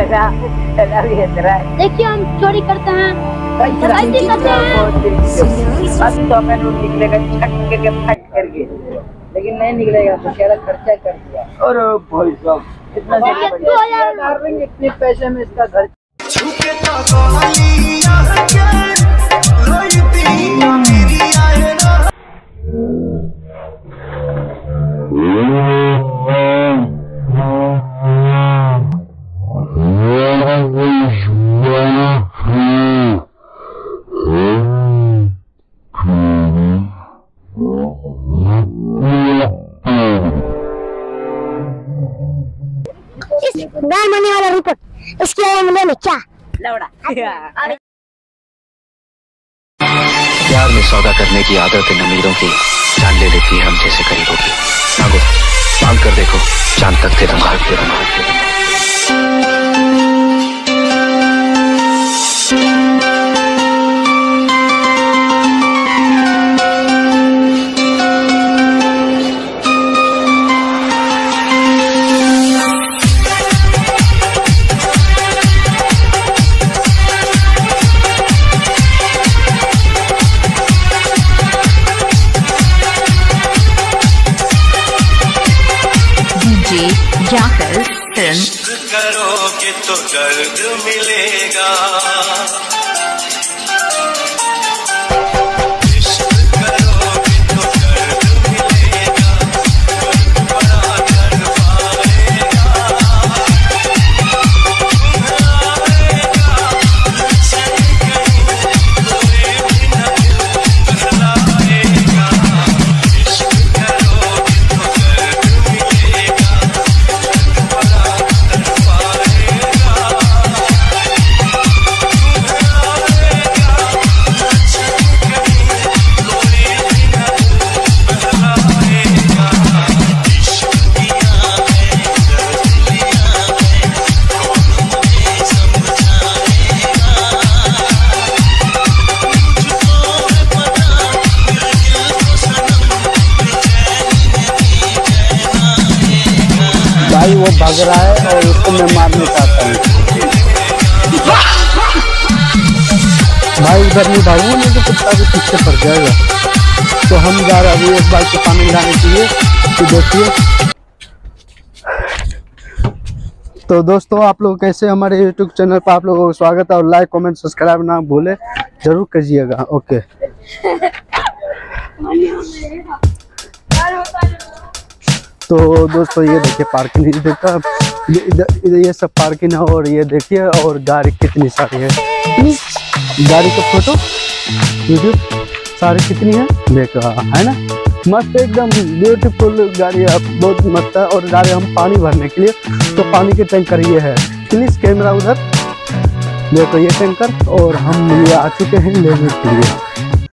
देखिए हम चोरी करते हैं, डकैती करते हैं। अभी तो हमें नोट निकलेगा छट करके फट करके, लेकिन नहीं निकलेगा तो कह रहा खर्चा कर दिया। और भाई साहब इतना इतने पैसे में इसका घर बनने वाला रिपोर्ट इसके मामले में क्या लौड़ा। प्यार में सौदा करने की आदत इन अमीरों की जान ले लेती है हम जैसे गरीबों की। मांगो, मांग कर देखो, चांद तक थे तुम भागते जाकर इश्क करोगे तो दर्द मिलेगा, इश्क करोगे तो दर्द मिलेगा, दर्द बड़ा दर्द पाएगा, आएगा चल कहीं कोई भी न बहलाएगा। इश्क करोगे तो दर्द मिलेगा, भाई वो भाग रहा है और उसको मैं मारना चाहता हूँ। भाई उधर नहीं भागू नहीं तो कुत्ता भी पीछे पड़ जाएगा। तो हम जा रहे अभी एक बार से पानी मिलाने के लिए। तो देखिए तो दोस्तों आप लोग कैसे हमारे YouTube चैनल पर आप लोगों को स्वागत है और लाइक कमेंट सब्सक्राइब ना भूले जरूर कीजिएगा। ओके तो दोस्तों ये देखिए पार्किंग देखा इधर ये सब पार्किंग है और ये देखिए और गाड़ी कितनी सारी है। गाड़ी का फोटो वीडियो सारी कितनी है देखा है ना, मस्त एकदम ब्यूटीफुल गाड़ी है, बहुत मस्त है। और जा रहे हम पानी भरने के लिए तो पानी के टैंकर ये है। प्लीज कैमरा उधर देखो ये टैंकर और हम ये आ चुके हैं लेने के लिए।